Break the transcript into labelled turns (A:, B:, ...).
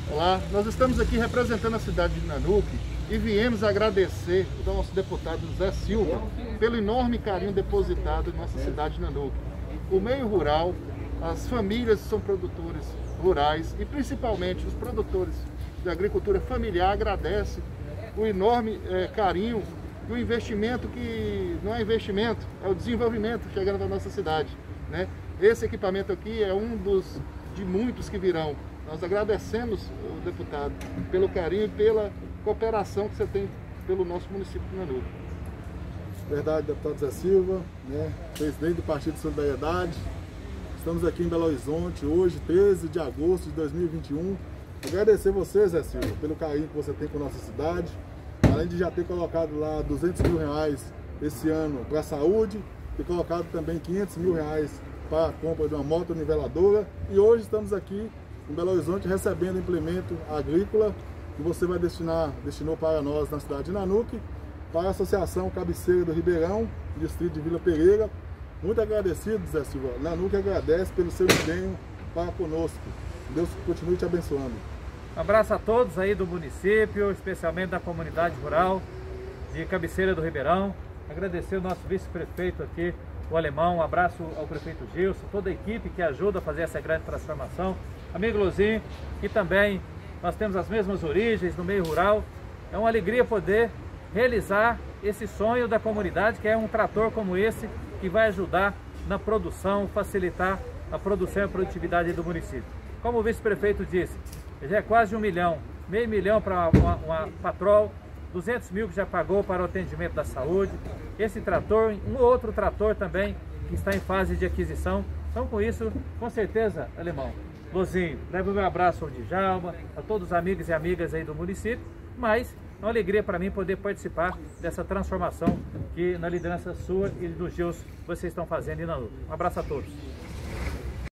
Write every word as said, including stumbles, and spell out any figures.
A: Olá, nós estamos aqui representando a cidade de Nanuque e viemos agradecer ao nosso deputado Zé Silva pelo enorme carinho depositado em nossa cidade de Nanuque. O meio rural, as famílias que são produtores rurais e principalmente os produtores de agricultura familiar agradecem o enorme é, carinho e o investimento que não é investimento, é o desenvolvimento chegando na nossa cidade, né? Esse equipamento aqui é um dos de muitos que virão. Nós agradecemos o deputado pelo carinho e pela cooperação que você tem pelo nosso município de Nanuque.
B: Verdade, deputado Zé Silva, né, presidente do Partido de Solidariedade. Estamos aqui em Belo Horizonte hoje, treze de agosto de dois mil e vinte e um. Agradecer você, Zé Silva, pelo carinho que você tem com a nossa cidade. Além de já ter colocado lá duzentos mil reais esse ano para a saúde, ter colocado também quinhentos mil reais para a compra de uma moto niveladora. E hoje estamos aqui em Belo Horizonte recebendo implemento agrícola que você vai destinar, destinou para nós na cidade de Nanuque, para a Associação Cabeceira do Ribeirão, distrito de Vila Pereira. Muito agradecido, Zé Silva. Nanuque agradece pelo seu empenho para conosco. Deus continue te abençoando.
C: Um abraço a todos aí do município, especialmente da comunidade rural de Cabeceira do Ribeirão. Agradecer o nosso vice-prefeito aqui, o Alemão. Um abraço ao prefeito Gilson, toda a equipe que ajuda a fazer essa grande transformação. Amigo Luzinho, que também nós temos as mesmas origens no meio rural. É uma alegria poder realizar esse sonho da comunidade, que é um trator como esse, que vai ajudar na produção, facilitar a produção e a produtividade do município. Como o vice-prefeito disse, já é quase um milhão, meio milhão para uma, uma patrol, duzentos mil que já pagou para o atendimento da saúde. Esse trator, um outro trator também, que está em fase de aquisição. Então, com isso, com certeza, Alemão, Lozinho, leva o meu abraço ao Djalma, a todos os amigos e amigas aí do município, mas é uma alegria para mim poder participar dessa transformação que na liderança sua e do Gilson vocês estão fazendo em Nanuque. Um abraço a todos.